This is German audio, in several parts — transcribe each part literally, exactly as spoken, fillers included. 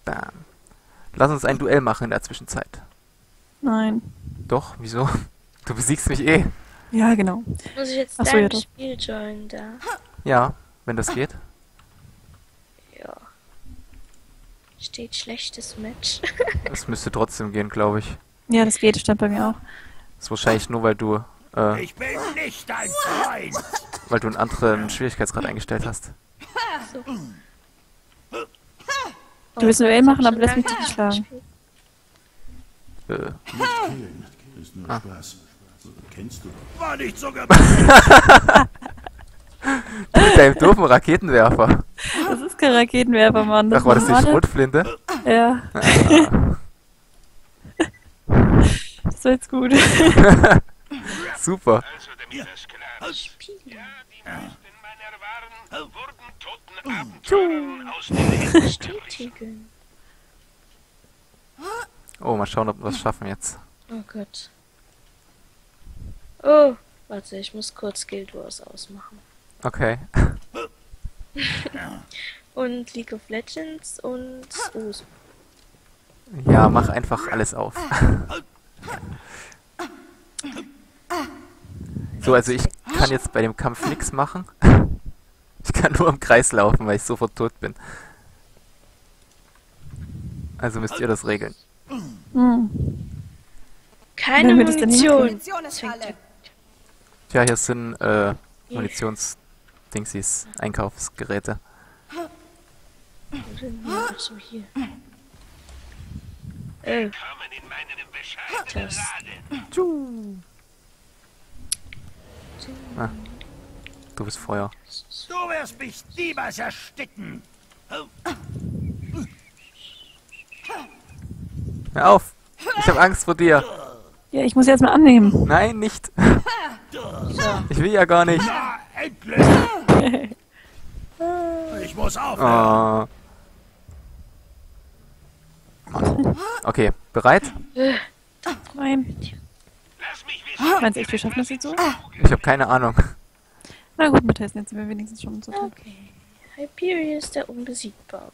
Bam. Lass uns ein Duell machen in der Zwischenzeit. Nein. Doch, wieso? Du besiegst mich eh. Ja, genau. Muss ich jetzt Ach so, dein ja, doch. Spiel joinen da? Ja, wenn das geht. Ja. Steht schlechtes Match. Das müsste trotzdem gehen, glaube ich. Ja, das geht, stand bei mir auch. Das ist wahrscheinlich nur, weil du, äh, Ich bin nicht dein Freund. weil du einen anderen Schwierigkeitsgrad eingestellt hast. Du willst ein Duell machen, aber lass mich dich nicht schlagen. Äh, Ist nur Ah. Spaß. Kennst du. War nicht so gemeint. du mit deinem doofen Raketenwerfer. Das ist kein Raketenwerfer, Mann. Ach, war das die normale- Schrotflinte? Ja, Ah, das war jetzt gut. super. Also, damit das klar ist. Spiele. Ja, die meisten meiner Waren wurden toten Abenteurern aus den Händen gerissen. Bestätigen. Oh, mal schauen, ob wir das schaffen jetzt. Oh Gott. Oh, warte, ich muss kurz Guild Wars ausmachen. Okay. Und League of Legends und Us. Ja, mach einfach alles auf. So, also ich kann jetzt bei dem Kampf nichts machen. Ich kann nur im Kreis laufen, weil ich sofort tot bin. Also müsst ihr das regeln. Hm. Keine Wenn wir das denn Munition. Munition ist alle. Tja, hier sind äh, Munitions-Dingsies, Einkaufsgeräte. Achso, hier. Äh, Kamen in meinen bescheidenen Das- Laden. Ah, du bist Feuer. Du wirst mich niemals ersticken. Hör auf! Ich habe Angst vor dir! Ja, ich muss jetzt mal annehmen. Nein, nicht! Ich will ja gar nicht! Ja, endlich. Ich muss aufhören. Oh. Mann. Okay, bereit? Nein. Lass mich wissen. Meinst du echt, wir schaffen das jetzt so? Ich habe keine Ahnung. Na gut, mit Testen, jetzt sind wir wenigstens schon so drin. okay. Hyperion ist der Unbesiegbare.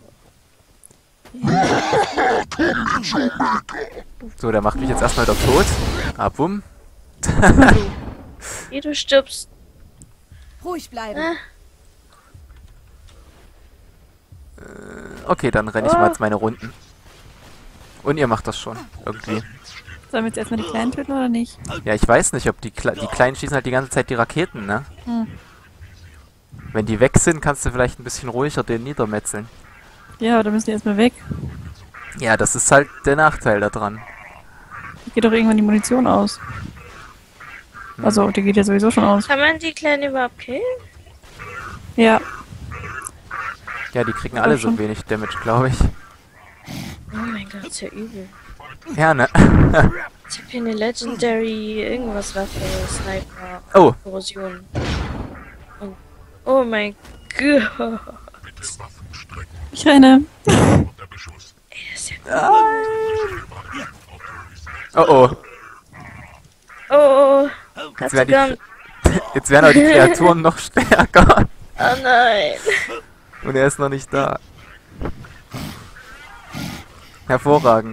So, der macht mich jetzt erstmal wieder tot. Ah, bumm. Ehe du stirbst. Ruhig bleiben. Ah, Okay, dann renne ich mal jetzt meine Runden. Und ihr macht das schon, irgendwie. Sollen wir jetzt erstmal die Kleinen töten oder nicht? Ja, ich weiß nicht, ob die, Kle die Kleinen schießen halt die ganze Zeit die Raketen, ne? Hm. Wenn die weg sind, kannst du vielleicht ein bisschen ruhiger den niedermetzeln. Ja, oder müssen die erstmal weg? Ja, das ist halt der Nachteil daran. Da geht doch irgendwann die Munition aus. Hm. Also, die geht ja sowieso schon aus. kann man die Kleinen überhaupt killen? Ja, Ja, die kriegen alle so schon. wenig Damage, glaube ich. Oh mein Gott, ist ja übel. Ja, ne? Ich hab hier eine Legendary irgendwas Waffe, Sniper, Oh, Korrosion. Und, oh mein Gott. ich renne. Ey, das ist ja oh, oh. Oh, oh, oh. Jetzt Kannst du werden, gar die, jetzt werden aber die Kreaturen noch stärker. Oh nein. Und er ist noch nicht da. Hervorragend.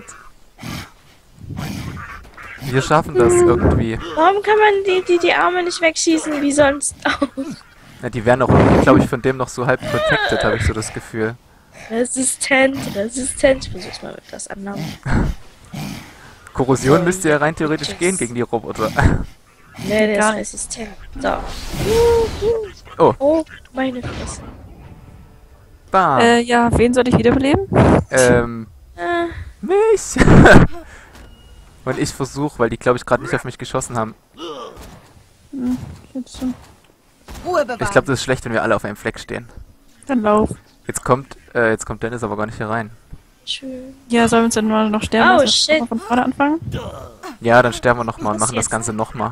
Wir schaffen das irgendwie. Warum kann man die, die, die Arme nicht wegschießen, wie sonst auch? Ja, die werden auch, glaube ich, von dem noch so halb protected, habe ich so das Gefühl. Resistent, resistent. Ich versuch's mal mit was anderem. Korrosion müsste ja rein theoretisch gehen gegen die Roboter. Nee, der Gar ist nicht. resistent. So. Oh, Oh, meine Fresse. bam. Äh, ja, wen soll ich wiederbeleben? Ähm, Ah, mich. Und ich versuche, weil die, glaube ich, gerade nicht auf mich geschossen haben. Hm, jetzt schon. Ruhe bewahren. Ich glaube, das ist schlecht, wenn wir alle auf einem Fleck stehen. Dann lauf. Jetzt kommt, äh, jetzt kommt Dennis aber gar nicht hier rein. schön. Ja, sollen wir uns dann mal noch sterben Oh, lassen? shit. Mal von vorne anfangen? Ja, dann sterben wir nochmal und Was machen das jetzt? Ganze nochmal.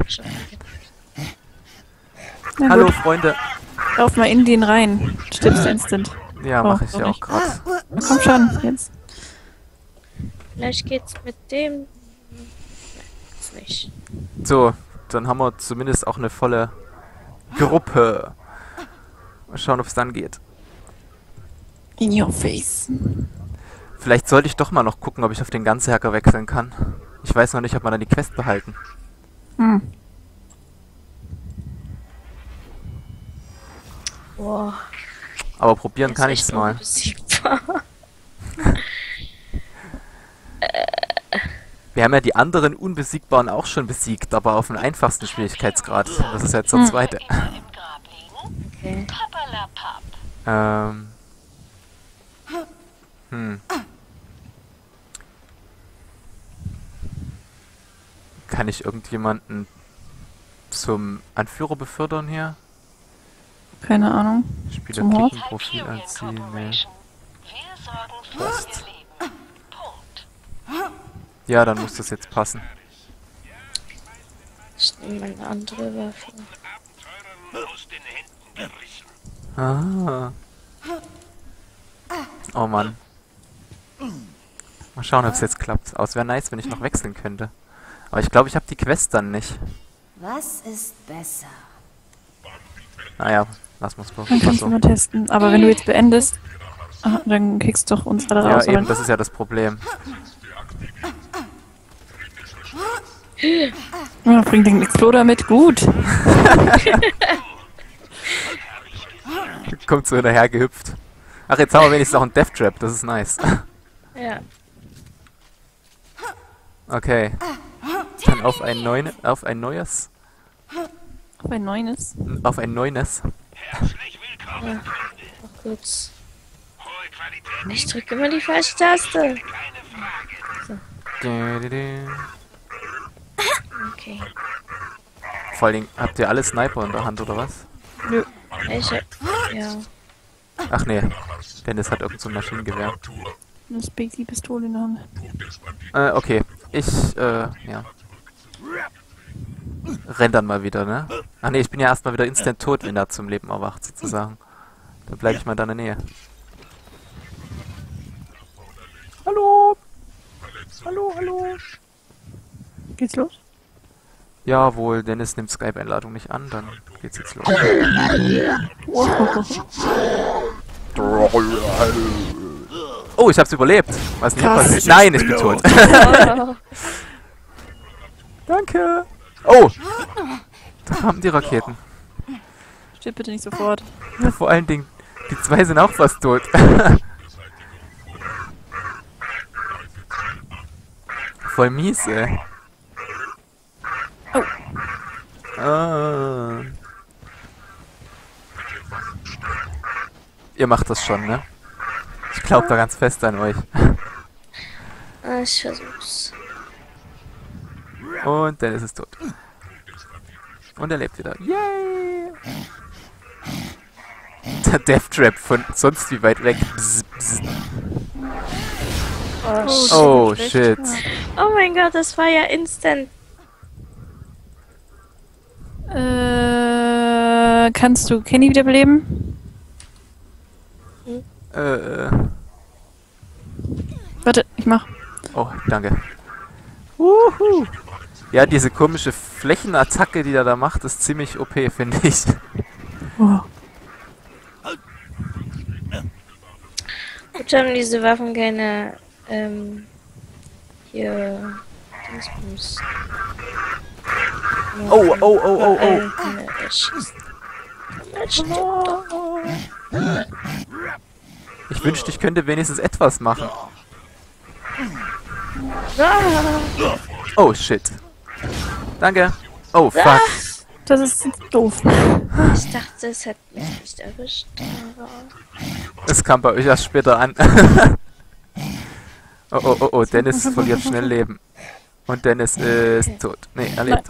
Na Hallo, gut, Freunde. lauf mal in den rein. Stirbst instant. Ja, Oh, mache ich doch ja auch nicht. gerade. Na, komm schon, jetzt. Vielleicht geht's mit dem. Nein, ist nicht. So, dann haben wir zumindest auch eine volle Gruppe. Mal schauen, ob es dann geht. In your face. Vielleicht sollte ich doch mal noch gucken, ob ich auf den Ganzjäger wechseln kann. Ich weiß noch nicht, ob wir dann die Quest behalten. Hm. Boah. Aber probieren der kann ist ich's echt mal. unbesiegbar. Wir haben ja die anderen Unbesiegbaren auch schon besiegt, aber auf dem einfachsten Schwierigkeitsgrad. Das ist jetzt der Hm. zweite. Okay. Ähm. Hm. Kann ich irgendjemanden zum Anführer befördern hier? Keine Ahnung. Spieler Zum Hort? klicken, Profil anziehen, ne. Passt. Ja, dann muss das jetzt passen. Ich nehme eine andere Waffe. Aus den Händen gerissen. Ah. Oh Mann. Mal schauen, ob es jetzt klappt. Aber es wäre nice, wenn ich noch wechseln könnte. Aber ich glaube, ich habe die Quest dann nicht. Was ist besser? Naja, lass mal's Dann kannst so. du mal testen. Aber wenn du jetzt beendest, ah, dann kriegst du doch uns alle Ja, raus. eben, oder? das ist ja das Problem. Ja, bring den Exploder mit. Gut. Kommt so hinterher gehüpft. Ach, jetzt haben wir wenigstens auch einen Death Trap, das ist nice. Ja. Okay. Dann auf ein neun, auf ein neues, Auf ein neues. auf ein neues. Herzlich willkommen. Noch kurz. Hohe Qualität. Ich drücke immer die falsche Taste. Keine Frage. Du, du, du. Okay. Vor allen Dingen, habt ihr alle Sniper in der Hand, oder was? Nö. Ich hab, ja. Ach nee, Dennis hat irgend so ein Maschinengewehr. Eine Spacey-Pistole in der Hand. Äh, okay. Ich, äh, ja. Renn dann mal wieder, ne? Ach nee, ich bin ja erstmal wieder instant tot, wenn er zum Leben erwacht, sozusagen. Dann bleibe ich mal in deiner Nähe. Hallo! Hallo, hallo! Geht's los? Jawohl, Dennis nimmt Skype-Einladung nicht an, dann geht's jetzt los. Oh, ich hab's überlebt. Was ist denn hier passiert? Nein, ich bin tot. Danke. Oh, da kamen die Raketen. Stirb bitte nicht sofort. Ja, vor allen Dingen, die zwei sind auch fast tot. Voll mies, ey. Oh. Ah. Ihr macht das schon, ne? Ich glaub da ganz fest an euch. Ah, ich versuch's. Und dann ist es tot. Und er lebt wieder. Yay! Der Death Trap von sonst wie weit weg. Bzz, bzz. Oh, Oh, schlecht. shit. oh mein Gott, das war ja instant. Äh, kannst du Kenny wiederbeleben? Äh, Warte, ich mach. oh, danke. Wuhu. Ja, diese komische Flächenattacke, die er da macht, ist ziemlich O P, finde ich. Oh. Gut, haben diese Waffen keine, ähm, hier, Dingsbums. Oh, oh, oh, oh, oh. Äh, keine Erschießen. Jetzt stirbt doch. Ich wünschte, ich könnte wenigstens etwas machen. Ah, Oh, shit. Danke. Oh, fuck. Das ist doof. ich dachte, es hätte mich nicht erwischt. Aber Es kam bei euch erst später an. Oh, oh, oh, oh, Dennis verliert schnell Leben. Und Dennis ist tot. Nee, er lebt.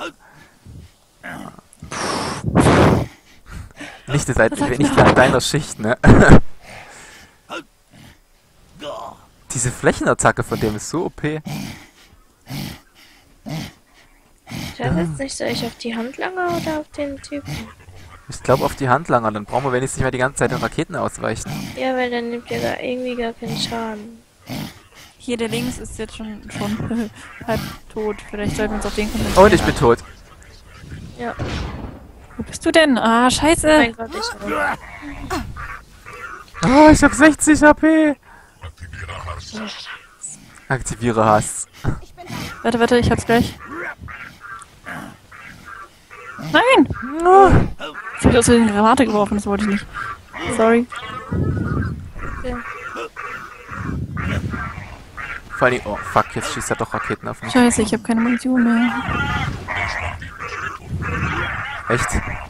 Nicht, ihr seid nicht an deiner Schicht, ne? Diese Flächenattacke von dem ist so O P. ich weiß jetzt nicht, soll ich auf die Handlanger oder auf den Typen? Ich glaube auf die Handlanger, dann brauchen wir wenigstens nicht mehr die ganze Zeit den Raketen ausweichen. Ja, weil dann nimmt ihr da irgendwie gar keinen Schaden. Hier, der links ist jetzt schon, schon halb tot. Vielleicht sollten wir uns auf den konzentrieren. Und ich bin tot. Ja, Wo bist du denn? Ah, scheiße. mein Gott, ich will. Oh, ich hab sechzig H P. Aktiviere Hass. Warte, warte, ich hab's gleich. Nein! Ich hab aus Versehen eine Granate geworfen, das wollte ich nicht. Sorry. Vor allem, oh fuck, jetzt schießt er doch Raketen auf mich. Scheiße, ich habe keine Munition mehr. Echt?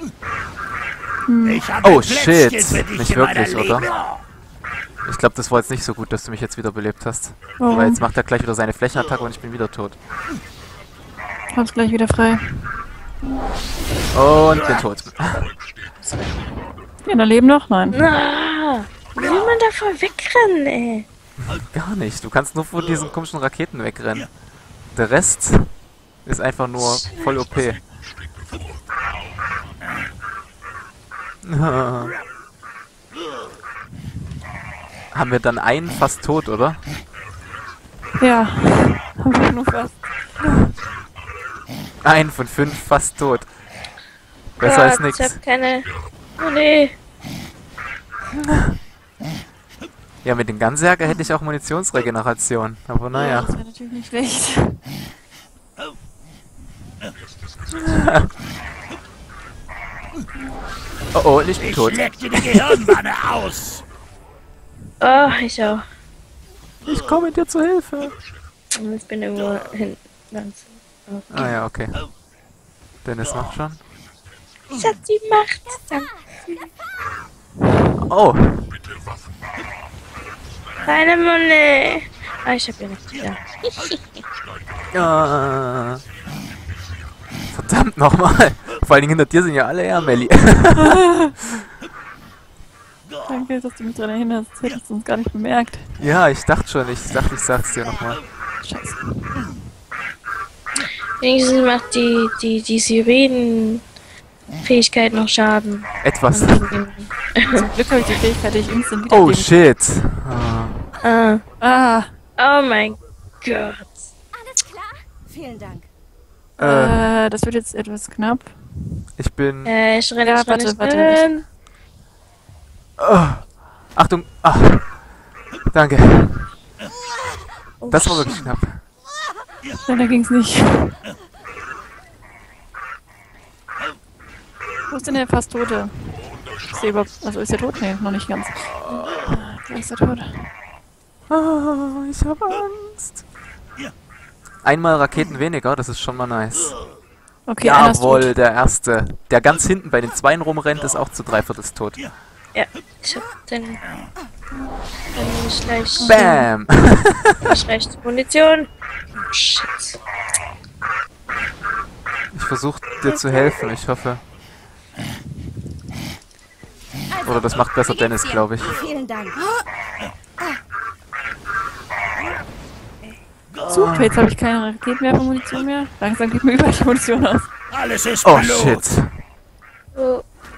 Ich habe Oh ein shit, Plätzchen für dich nicht in meiner wirklich, oder? Leber. Ich glaube, das war jetzt nicht so gut, dass du mich jetzt wiederbelebt hast. Warum? Weil jetzt macht er gleich wieder seine Flächenattacke und ich bin wieder tot. Hab's gleich wieder frei. Und bin tot. Ja, da leben noch? Nein. Na, wie will man davor wegrennen, ey? Gar nicht. Du kannst nur vor diesen komischen Raketen wegrennen. Der Rest ist einfach nur voll O P. Haben wir dann einen fast tot, oder? Ja. Hab ich nur fast. Einen von fünf fast tot. Besser als Gott, ich nix. hab keine... Oh nee. Ja, mit dem Gunzerker hätte ich auch Munitionsregeneration. Aber naja. Das wäre natürlich nicht schlecht. Oh oh, ich bin Ich tot. leck dir die Gehirnwanne aus. Oh, ich auch. Ich komme dir zur Hilfe. Ich bin irgendwo hinten. Ganz. Okay. Ah ja, okay. Dennis macht schon. Ich hab die Macht. Danke. Oh, Keine Money. Ah, ich hab ja nichts wieder. ja. Verdammt nochmal. Vor allen Dingen hinter dir sind ja alle eher Melli. Danke, dass du mich daran erinnerst. Das hätte ich sonst gar nicht bemerkt. Ja, ich dachte schon. Ich dachte, ich sag's dir nochmal. Scheiße. Wenigstens macht die, die, die Sirenen-Fähigkeit noch Schaden. Etwas. Zum Glück habe ich die Fähigkeit, ich instant wieder Oh shit. Ah. Ah. Ah. Oh mein Gott. Alles klar? Vielen Dank. Äh, Äh, das wird jetzt etwas knapp. ich bin... Äh, ich renne, Ja, ich renne, warte, ich warte, renne. Oh. Achtung. Ah. Danke. Oh, Das war wirklich knapp. Schneller ging's nicht. Wo ist denn der fast Tote? Ist der überhaupt... Also ist der tot? Nee, noch nicht ganz. Da ist der tot. Ah, ich hab Angst. Einmal Raketen weniger, das ist schon mal nice. Okay, einer ist tot. Jawohl, der erste. Der ganz hinten bei den Zweien rumrennt, ist auch zu dreiviertels tot. Ja, ich hab den... Dann nehme ich gleich... Bam! Ich rechts Munition. Oh, shit. Ich versuche dir zu helfen, ich hoffe. Oder das macht besser Dennis, glaube ich. Vielen Dank. Super, jetzt habe ich keine Raketenwerfer-Munition mehr. Langsam geht mir überall die Munition aus. Alles ist Oh Blut. shit. Oh,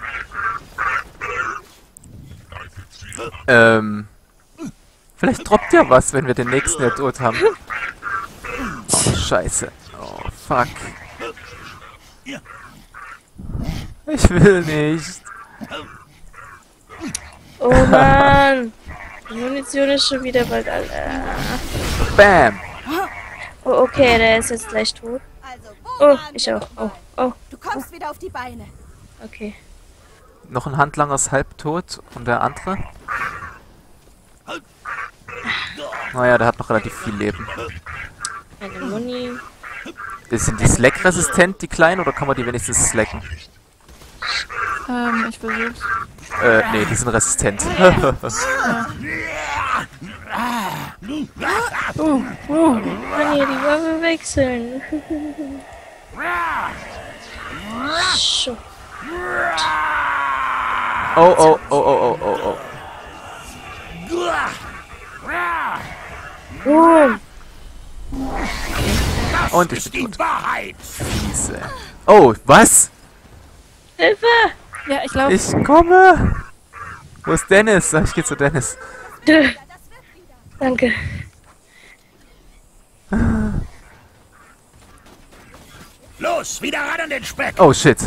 Ähm. Vielleicht droppt ja was, wenn wir den nächsten ja tot haben. Oh, scheiße. Oh, fuck. Ich will nicht. oh Mann. Die Munition ist schon wieder bald alle. Bam! Oh, okay, der ist jetzt gleich tot. Also, Oh, ich auch. Oh, oh, Du kommst wieder auf die Beine. okay. Noch ein Handlanger ist halbtot und der andere? Naja, der hat noch relativ viel Leben. Eine Muni. Sind die Slack-resistent, die kleinen, oder kann man die wenigstens slacken? Ähm, ich versuch's. Äh, nee, die sind resistent. Oh, oh. Mann, hier die Waffe wechseln. Scho- Oh, oh, oh, oh, oh, oh, oh. Oh, Und ich Ist bin die tot. Wahrheit. Fiese. Oh, was? Hilfe! Ja, ich glaube. Ich komme! Wo ist Dennis? Ah, ich geh zu Dennis. Danke. Los, wieder ran an den Speck. Oh, shit.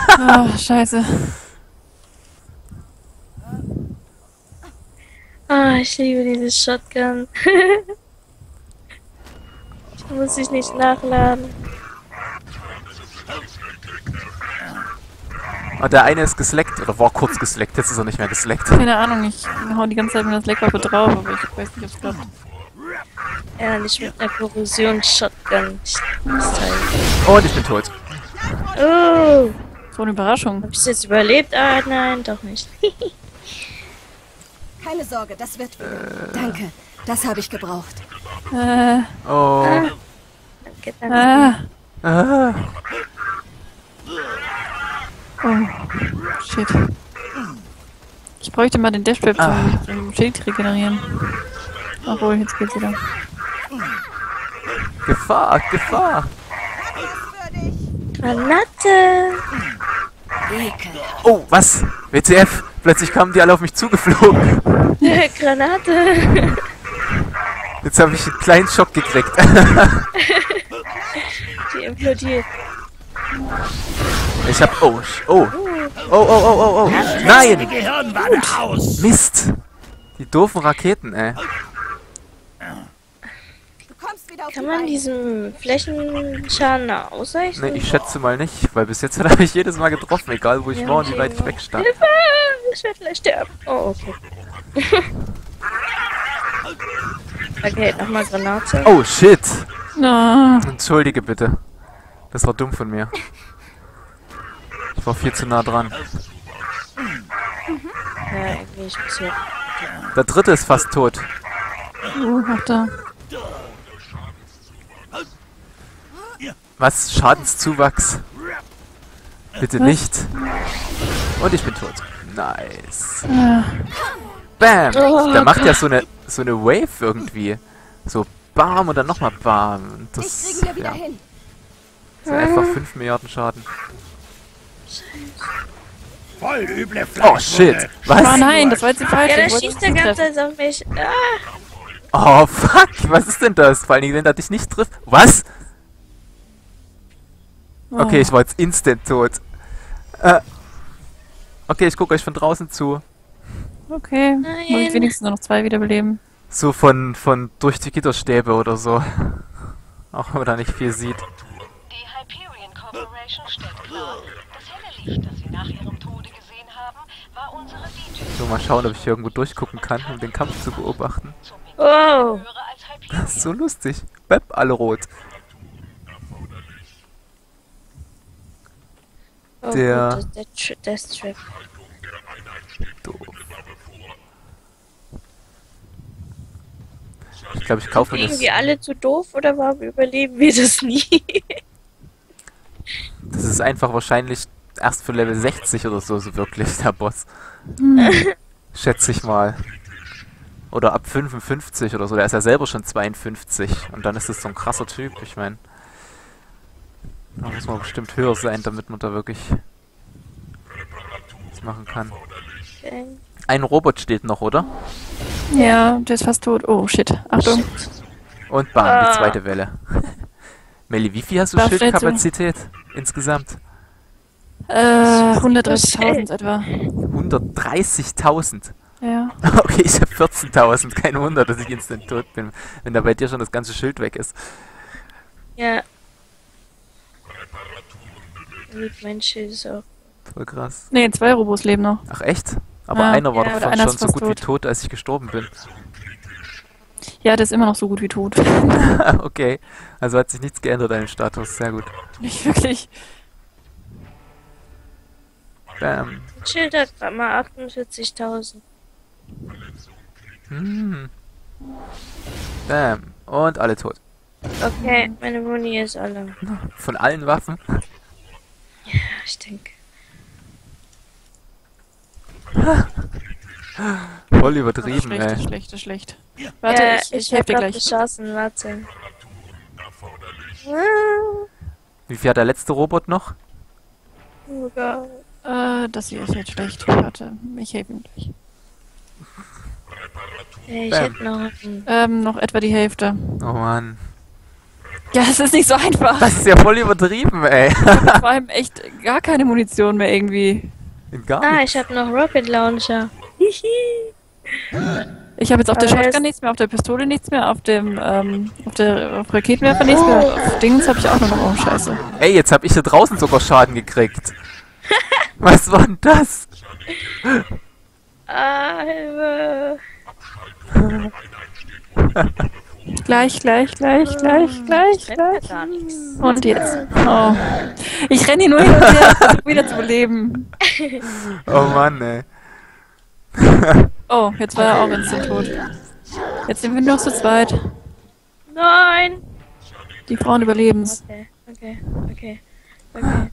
Ah, scheiße. Ah, ich liebe diese Shotgun. Ich muss ich nicht nachladen. Oh, der eine ist gesleckt, oder war kurz gesleckt, jetzt ist er nicht mehr gesleckt. Keine Ahnung, ich hau die ganze Zeit mit der Slackwaffe drauf, aber ich weiß nicht, ob es klappt. Ja, nicht mit einer Korrosion-Shotgun. Das Teil. Und ich bin tot. Oh, So eine Überraschung. hab ich jetzt überlebt? Ah, nein, doch nicht. Keine Sorge, das wird wieder. Danke, das habe ich gebraucht. Äh, Oh. Danke, danke. ah, Ah. oh, shit. Ich bräuchte mal den Dashtrap zum, Ah. zum Schild regenerieren. Obwohl, jetzt geht's wieder. Gefahr, Gefahr. Granate! Ekel. Oh, was? W T F? Plötzlich kamen die alle auf mich zugeflogen. Granate! Jetzt habe ich einen kleinen Schock gekriegt. Die implodiert. Ich hab... Oh, sch- oh. Oh, oh, oh, oh, oh. Die Nein! Gehirnwanne aus. Mist! Die doofen Raketen, ey. Du kommst wieder auf Kann die man Beine. diesem Flächenschaden ausweichen? Ne, ich schätze mal nicht, weil bis jetzt habe ich jedes Mal getroffen, egal wo ich war und wie weit ich weg stand. Hilfe! Ich werde gleich sterben. Oh, okay. Okay, nochmal Granate. Oh, shit! Na, Entschuldige bitte. Das war dumm von mir. Ich war viel zu nah dran. Ja, irgendwie, ich muss hier. Der dritte ist fast tot. oh, ach da. Was? Schadenszuwachs? Bitte nicht. Und ich bin tot. Nice. Ah, Bam! Oh Der macht ja Gott. so eine so eine Wave irgendwie. So Bam und dann nochmal Bam. Das Das, kriegen wir wieder ja, hin. das sind einfach fünf Milliarden Schaden. Voll üble Oh shit! oh Was? nein, das war jetzt die falsche. Ja, der Ich wollte schießt nicht der ganze treffen. Zeit auf mich. Ah, Oh fuck! Was ist denn das? Vor allen Dingen, wenn er dich nicht trifft. Was? Oh. Okay, ich war jetzt instant tot. Äh. Okay, ich gucke euch von draußen zu. Okay, muss ich Nein. wenigstens nur noch zwei wiederbeleben. So von, von durch die Gitterstäbe oder so. Auch wenn man da nicht viel sieht. Die Hyperion Corporation stellt klar, das helle Licht, das Sie nach Ihrem Tode gesehen haben, war unsere Video. So, mal schauen, ob ich hier irgendwo durchgucken kann, um den Kampf zu beobachten. wow. Höhere als Hyperion. Das ist so lustig. Bep, alle rot. Oh, Der- gut, der Tri- Death Trap. Doof. Ich glaube, ich kaufe mir das. Irgendwie alle zu doof oder warum überleben wir das nie? Das ist einfach wahrscheinlich erst für Level sechzig oder so, so wirklich, der Boss. Schätze ich mal. Oder ab fünfundfünfzig oder so. Der ist ja selber schon zweiundfünfzig. Und dann ist das so ein krasser Typ. Ich meine, da muss man bestimmt höher sein, damit man da wirklich was machen kann. Okay. Ein Robot steht noch, oder? Ja, der ist fast tot. Oh, shit. Achtung. Und bam, die Ah. zweite Welle. Melli, wie viel hast du Da steht so. Schildkapazität insgesamt? Äh, hundertdreißigtausend etwa. hundertdreißigtausend. Ja. Okay, ich habe vierzehntausend. Kein Wunder, dass ich instant tot bin, wenn da bei dir schon das ganze Schild weg ist. Ja. Gut, mein Schild ist auch. Voll krass. Nee, zwei Robos leben noch. Ach echt? Aber Ja, einer war ja, doch oder von einer schon ist so fast gut wie tot. tot, als ich gestorben bin. Ja, der ist immer noch so gut wie tot. Okay, also hat sich nichts geändert an dem Status. Sehr gut. Nicht wirklich. Bam. Mein Schild hat gerade mal achtundvierzigtausend. Hm. Bam. Und alle tot. Okay, meine Muni ist alle. Von allen Waffen. Ja, ich denke. Voll Das ist übertrieben, schlecht, das ist ey. schlecht, das ist schlecht. Warte, ja, ich, ich, ich helf hab dir grad gleich. geschossen, warte. Ah, Wie viel hat der letzte Robot noch? Oh Gott. Äh, das hier ist jetzt schlecht. Warte, ich helfe ihm gleich. Hey, ich Bam. hätte noch einen. Ähm, noch etwa die Hälfte. Oh Mann. Ja, es ist nicht so einfach. Das ist ja voll übertrieben, ey. Vor allem echt gar keine Munition mehr irgendwie. In gar Ah, nichts. ich habe noch Rocket Launcher. Hihi. Ich habe jetzt auf der Aber er Shotgun ist- nichts mehr, auf der Pistole nichts mehr, auf dem, ähm, auf der auf Raketenwerfer nichts mehr, auf Dings habe ich auch noch. Oh, scheiße. Ey, jetzt hab ich hier draußen sogar Schaden gekriegt. Was war denn das? Ah, Hilfe. Gleich, gleich, gleich, gleich, gleich, Ich renn gleich. gar nichts. Und jetzt. Oh. Ich renne hier nur hin und her, versuche wieder zu beleben. Oh Mann, ey. Oh, jetzt war er auch instant tot. Jetzt sind wir nur noch zu zweit. Nein! Die Frauen überleben's. Okay, okay, okay, okay.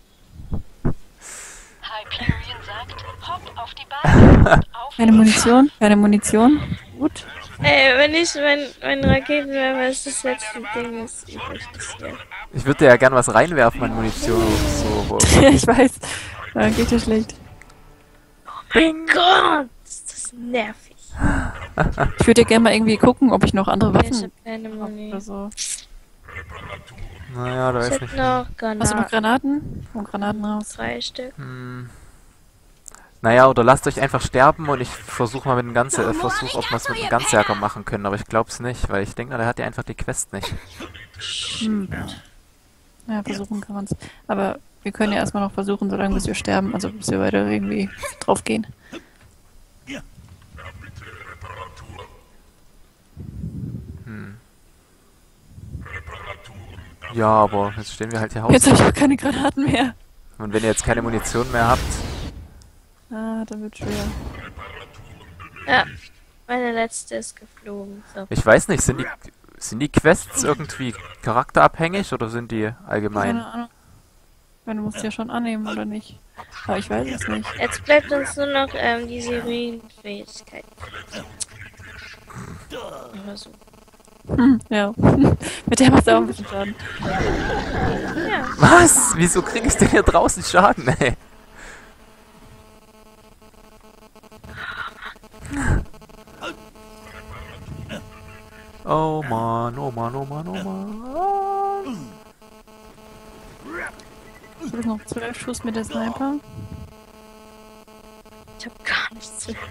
Hyperion sagt, hoppt auf die Beine. Auf Keine Munition, keine Munition. Gut. Ey, wenn ich mein, mein Raketenwerfer ist das letzte Ding, das übrig ist hier. Ich würde ja gern was reinwerfen an Munition oder so. aber- Ja, ich weiß. Da geht ja schlecht. Mein Gott, ist das nervig. Ich würde ja gerne mal irgendwie gucken, ob ich noch andere Ich Waffen hab keine habe Muni. oder so. Naja, da Ich weiß hab nicht. noch Hast du noch Granaten. Granaten? Hol Granaten raus. Drei Stück. Hm. Naja, oder lasst euch einfach sterben und ich versuche mal mit dem Ganze, äh, versuch, ob wir es mit dem Ganzjäger machen können, aber ich glaub's nicht, weil ich denke, der hat ja einfach die Quest nicht. Hm. Ja, versuchen kann man's. Aber wir können ja erstmal noch versuchen, solange bis wir sterben, also bis wir weiter irgendwie draufgehen. Hm. Ja, aber jetzt stehen wir halt hier Jetzt Haus. habe ich auch keine Granaten mehr. Und wenn ihr jetzt keine Munition mehr habt, Ah, dann wird schwer. Ja, meine letzte ist geflogen. So. ich weiß nicht, sind die, sind die Quests irgendwie charakterabhängig oder sind die allgemein? Keine Ahnung. Ich meine, du musst ja schon annehmen, oder nicht? Aber ich weiß es nicht. Jetzt bleibt uns nur noch ähm, die Serienfähigkeit. Oder so. Hm, ja. Mit der macht er auch ein bisschen Schaden. Ja. Was? Wieso krieg ich denn hier draußen Schaden, ey? Oh Mann, oh Mann, oh Mann, oh Mann. Ich habe noch zwölf Schuss mit der Sniper. Ich hab gar nichts mehr.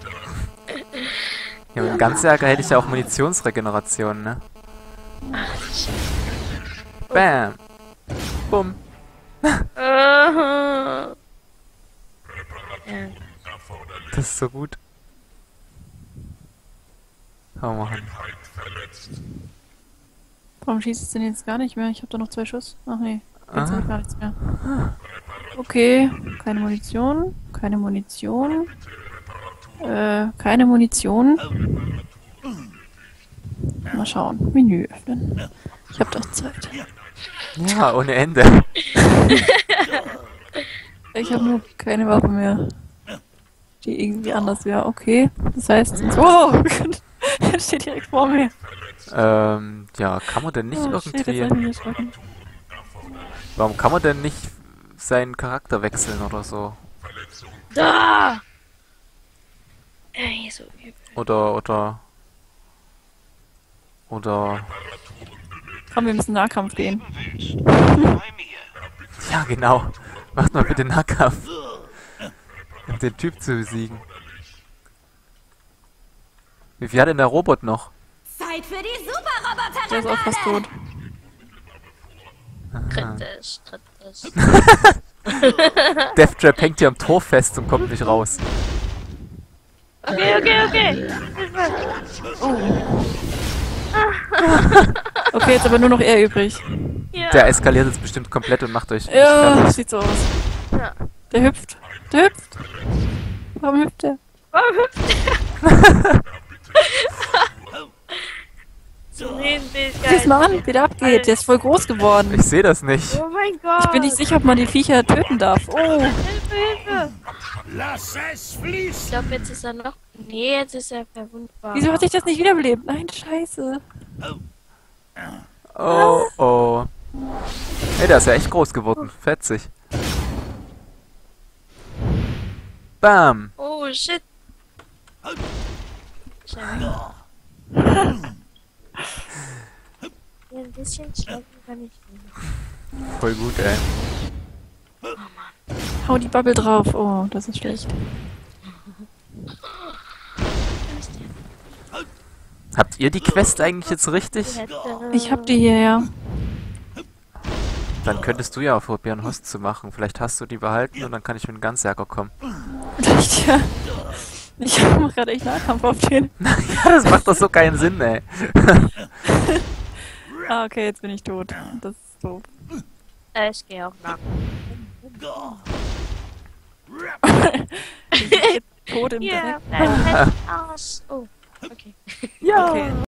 Ja, mit dem Ganzjäger hätte ich ja auch Munitionsregeneration, ne? Bam. Bumm. Aha. Ja. Das ist so gut. Oh Mann. Warum schießt es denn jetzt gar nicht mehr? Ich habe da noch zwei Schuss. Ach nee, jetzt Ah. habe ich gar nichts mehr. Okay, keine Munition, keine Munition. Äh, keine Munition. Mal schauen. Menü öffnen. Ich habe doch Zeit. Ja, ohne Ende. Ich habe nur keine Waffe mehr. Die irgendwie anders wäre. Okay, das heißt... Wow! Er steht direkt vor mir. Ähm, ja, kann man denn nicht Oh, shit, jetzt hab ich irgendwie... mich erschrocken. Warum kann man denn nicht seinen Charakter wechseln oder so? Da! Ey, so übel. Oder, oder... Oder... Komm, wir müssen Nahkampf gehen. Bei mir. Ja, genau. Macht mal bitte Nahkampf. Um den Typ zu besiegen. Wie viel hat denn der Robot noch? Zeit für die Superroboter. Der ist auch fast tot. Kritisch, kritisch. Deathtrap hängt hier am Tor fest und kommt nicht raus. Okay, okay, okay. Okay, jetzt aber nur noch er übrig. Ja. Der eskaliert jetzt bestimmt komplett und macht euch Ja, fertig. sieht so aus. Ja. Der hüpft. Der hüpft. Warum hüpft der? Warum hüpft der? So reden wir Sieh's mal an, wie der abgeht. Der ist voll groß geworden. Ich sehe das nicht. Oh mein Gott. Ich bin nicht sicher, ob man die Viecher töten darf. Oh, Hilfe, Hilfe. Lass es Ich fließen! glaube, jetzt ist er noch... Nee, jetzt ist er verwundbar. wieso hat sich das nicht wiederbelebt? Nein, scheiße. Oh, oh. Ey, der ist ja echt groß geworden. Fetzig. Bam. Oh, shit. Scheiße. Ja, ein bisschen schlafen kann ich nicht. Voll gut, ey. Hau die Bubble drauf. Oh, das ist schlecht. Habt ihr die Quest eigentlich jetzt richtig? Ich hab die hier, ja. Dann könntest du ja auch probieren, Host zu machen. Vielleicht hast du die behalten und dann kann ich mit dem Ganzjäger kommen. Vielleicht, ja. Ich mach gerade echt Nahkampf auf den. Ja, das macht doch so keinen Sinn, ey. Ah, okay, jetzt bin ich tot. Das ist doof. Äh, ich gehe auch nach. Ich bin jetzt tot im Ja, Dreck. dein Arsch. Oh, okay. Ja. Okay.